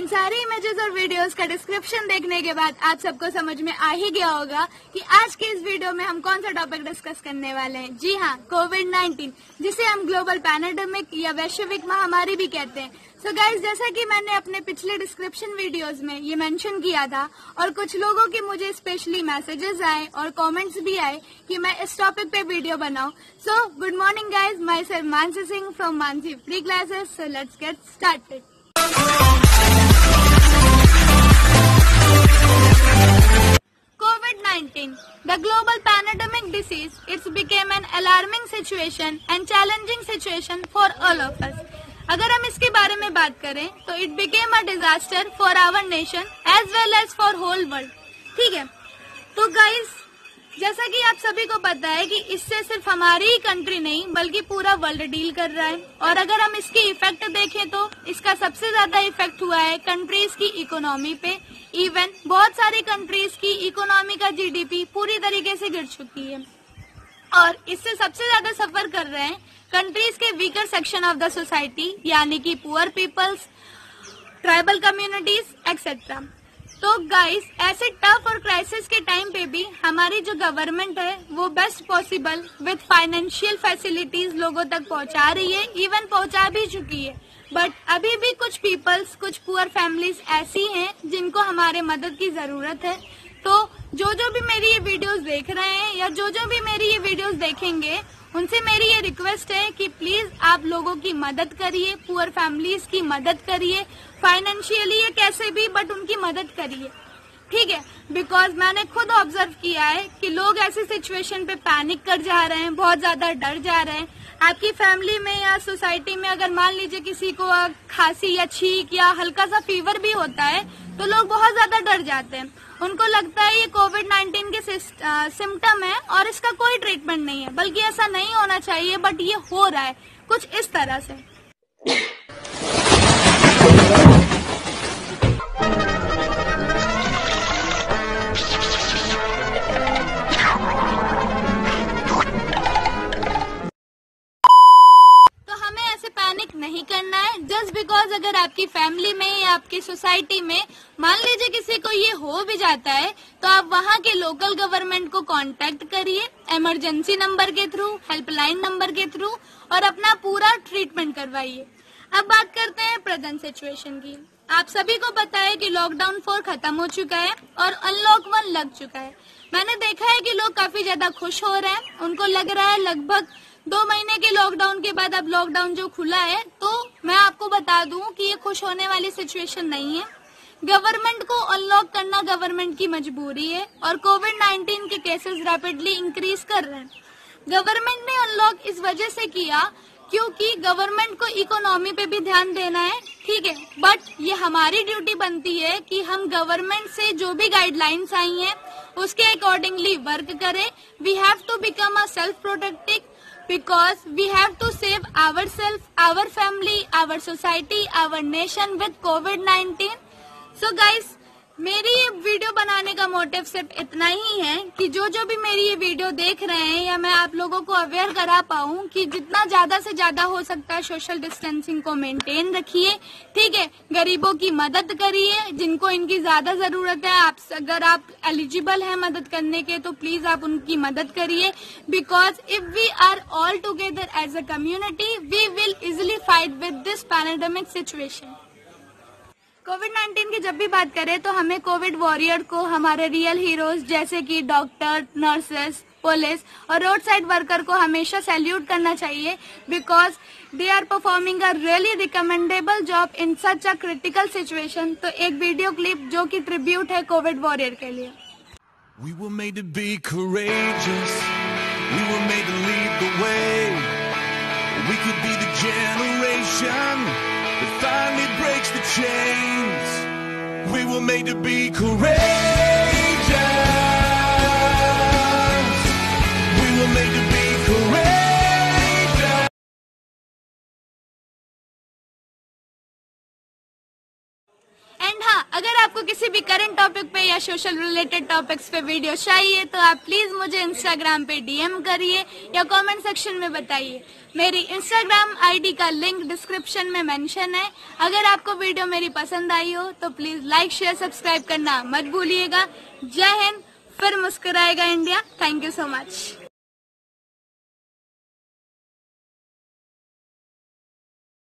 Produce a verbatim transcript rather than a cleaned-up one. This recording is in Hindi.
सारी इमेजेस और वीडियोस का डिस्क्रिप्शन देखने के बाद आप सबको समझ में आ ही गया होगा कि आज के इस वीडियो में हम कौन सा टॉपिक डिस्कस करने वाले हैं। जी हाँ, कोविड नाइन्टीन, जिसे हम ग्लोबल पैंडेमिक या वैश्विक महामारी भी कहते हैं। सो so गाइज, जैसा कि मैंने अपने पिछले डिस्क्रिप्शन वीडियोस में ये मेंशन किया था और कुछ लोगों के मुझे स्पेशली मैसेजेस आए और कमेंट्स भी आए कि मैं इस टॉपिक पे वीडियो बनाऊं। So good morning guys, my self Mansi Singh from Mansi free classes. So let's get started. COVID nineteen, the global pandemic disease, it became an alarming situation and challenging situation for all of us. अगर हम इसके बारे में बात करें तो it became a disaster for our nation as well as for whole world. ठीक है, तो गाइस, जैसा कि आप सभी को पता है कि इससे सिर्फ हमारी ही कंट्री नहीं बल्कि पूरा वर्ल्ड डील कर रहा है। और अगर हम इसकी इफेक्ट देखें तो इसका सबसे ज्यादा इफेक्ट हुआ है कंट्रीज की इकोनॉमी पे। इवन बहुत सारी कंट्रीज की इकोनॉमी का जीडीपी पूरी तरीके से गिर चुकी है और इससे सबसे ज्यादा सफर कर रहे हैं कंट्रीज के weaker section of the society, यानी कि poor peoples, tribal communities etcetera. तो गाइस, ऐसे टफ और क्राइसिस के टाइम पे भी हमारी जो गवर्नमेंट है वो best possible with financial facilities लोगों तक पहुंचा रही है, इवन पहुंचा भी चुकी है। बट अभी भी कुछ पीपल्स, कुछ पुअर फैमिलीज ऐसी हैं जिनको हमारे मदद की जरूरत है। तो जो जो भी मेरी ये वीडियोस देख रहे हैं या जो जो भी मेरी ये वीडियोस देखेंगे, उनसे मेरी ये रिक्वेस्ट है कि प्लीज आप लोगों की मदद करिए, पुअर फैमिलीज की मदद करिए, फाइनेंशियली या कैसे भी, बट उनकी मदद करिए। ठीक है, बिकॉज मैंने खुद ऑब्जर्व किया है कि लोग ऐसी सिचुएशन पे पैनिक कर जा रहे हैं, बहुत ज्यादा डर जा रहे हैं। आपकी फैमिली में या सोसाइटी में अगर मान लीजिए किसी को खांसी या छींक या हल्का सा फीवर भी होता है तो लोग बहुत ज्यादा डर जाते हैं। उनको लगता है ये कोविड नाइन्टीन के सिम्टम है और इसका कोई ट्रीटमेंट नहीं है, बल्कि ऐसा नहीं होना चाहिए, बट ये हो रहा है कुछ इस तरह से। नहीं करना है जस्ट बिकॉज अगर आपकी फैमिली में या आपकी सोसाइटी में मान लीजिए किसी को ये हो भी जाता है तो आप वहाँ के लोकल गवर्नमेंट को कांटेक्ट करिए इमरजेंसी नंबर के थ्रू, हेल्पलाइन नंबर के थ्रू, और अपना पूरा ट्रीटमेंट करवाइए। अब बात करते हैं प्रेजेंट सिचुएशन की। आप सभी को पता है कि लॉकडाउन फोर खत्म हो चुका है और अनलॉक वन लग चुका है। मैंने देखा है कि लोग काफी ज्यादा खुश हो रहे हैं, उनको लग रहा है लगभग दो महीने के लॉकडाउन के बाद अब लॉकडाउन जो खुला है। तो मैं आपको बता दूं कि ये खुश होने वाली सिचुएशन नहीं है। गवर्नमेंट को अनलॉक करना गवर्नमेंट की मजबूरी है और कोविड नाइन्टीन के केसेस रैपिडली इंक्रीज कर रहे हैं। गवर्नमेंट ने अनलॉक इस वजह से किया क्योंकि गवर्नमेंट को इकोनॉमी पे भी ध्यान देना है, ठीक है, बट ये हमारी ड्यूटी बनती है कि हम गवर्नमेंट से जो भी गाइडलाइंस आई हैं उसके अकॉर्डिंगली वर्क करें। We have to become a self protective because we have to save ourselves, our family, our society, our nation with COVID nineteen. So guys, मेरी ये वीडियो बनाने का मोटिव सिर्फ इतना ही है कि जो जो भी मेरी ये वीडियो देख रहे हैं या मैं आप लोगों को अवेयर करा पाऊँ कि जितना ज्यादा से ज्यादा हो सकता है सोशल डिस्टेंसिंग को मेंटेन रखिए, ठीक है, गरीबों की मदद करिए जिनको इनकी ज्यादा जरूरत है। आप अगर आप एलिजिबल हैं मदद करने के तो प्लीज आप उनकी मदद करिए, because if we are all together as a community we will easily fight with this pandemic situation. COVID nineteen की जब भी बात करें तो हमें कोविड वॉरियर को, हमारे रियल हीरोज जैसे कि डॉक्टर, नर्सेस, पुलिस और रोड साइड वर्कर को हमेशा सैल्यूट करना चाहिए, because they are performing a really recommendable job in such a critical situation. तो एक वीडियो क्लिप जो कि ट्रिब्यूट है कोविड वॉरियर के लिए। We were made to be courageous. We were made to lead the way. We could be the generation that finally breaks the chains. We were made to be courageous. We were made to be courageous. And हाँ, अगर आपको किसी भी करंट टॉपिक पे या सोशल रिलेटेड टॉपिक्स पे वीडियो चाहिए तो आप प्लीज मुझे इंस्टाग्राम पे डीएम करिए या कमेंट सेक्शन में बताइए। मेरी इंस्टाग्राम आईडी का लिंक डिस्क्रिप्शन में मेंशन है। अगर आपको वीडियो मेरी पसंद आई हो तो प्लीज लाइक शेयर सब्सक्राइब करना मत भूलिएगा। जय हिंद, फिर मुस्कुराएगा India. Thank you so much.